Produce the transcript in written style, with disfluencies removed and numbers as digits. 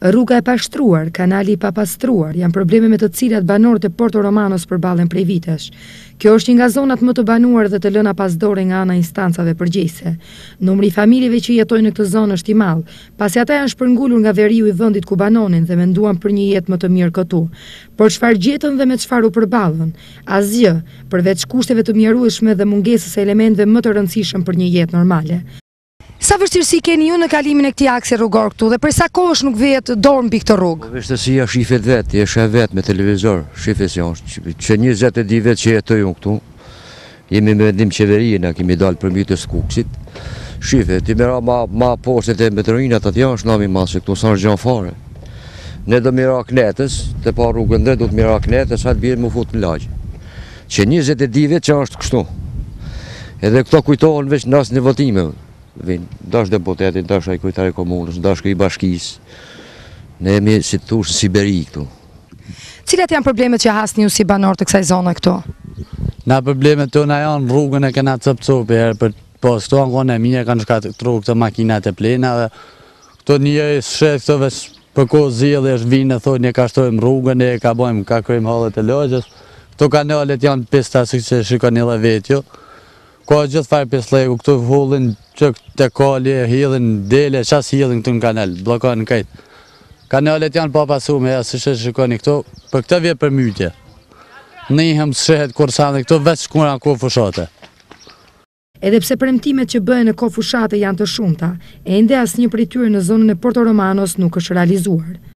Rruga e pashtruar, kanali i papastruar, janë probleme me të cilat banorët e Porto Romanos përballen prej vitesh. Kjo është një nga zonat më të banuar dhe të lëna pas dore nga ana instancave përgjegjëse. Numri i familjeve që jetojnë në këtë zonë është i madh, pasi ata janë shpërngulur nga veriu i vendit ku banonin dhe menduan për një jetë më të mirë këtu. Por çfarë gjetën dhe me çfarë u përballën? Asgjë, përveç kushteve të mjerueshme dhe mungesës së elementeve më të rëndësishëm për një jetë normale. Sa vështirësi keni ju në kalimin e këtij aksi rrugor këtu dhe për sa kohësh nuk vjet dorë mbi këtë rrugë? Vështirësia shifet vetë, je shef vetë me televizor, shifes janë, që 22 vjet që jetoj unë këtu, jemi me vendim qeverie, na kemi dalë për mbi të Skuksit, shifet, ti mera ma poshtet e metronjinat atë janë shnami masë këtu, sa është gjanë fare. Ne do mira knetës, të pa rrugën dhe do të mira knetës, hajtë bjerë më fut në lagje. Që 22 vjet që është kështu. Edhe këto kujtohen veç në asë në votime. Dash deputetit, dash ai kryetari i komunës, dash i bashkisë. Ne jemi si të thush në Siberi këtu. Cilat janë problemet që hasni ju si banor të kësaj zone këtu? Na problemet tona janë rrugën e kena copcopi herë për pas këto angon e mia kanë shkatruar këto makinat e plena dhe këto një shef këto veç për kohë zgjidhje është vinë thonë ne ka shtojmë rrugën e ka bëjmë ka kryejmë hallet e lagjes. Këto kanalet janë pista siç e shikoni edhe vetë ju. Ka gjithë fare pislegu, këtu hullin që të kali, hidhin dele, qas hidhin këtu në kanal, blokojnë këtë. Kanalet janë pa pasume, ja si që shikoni këtu, për këtë vje për mytje. Nihëm së shehet kur sanë këtu, veç shkuna ku fushate. Edhe pse premtimet që bëhen në kohë fushate janë të shumta, ende asnjë prej tyre në zonën e Porto Romanos nuk është realizuar.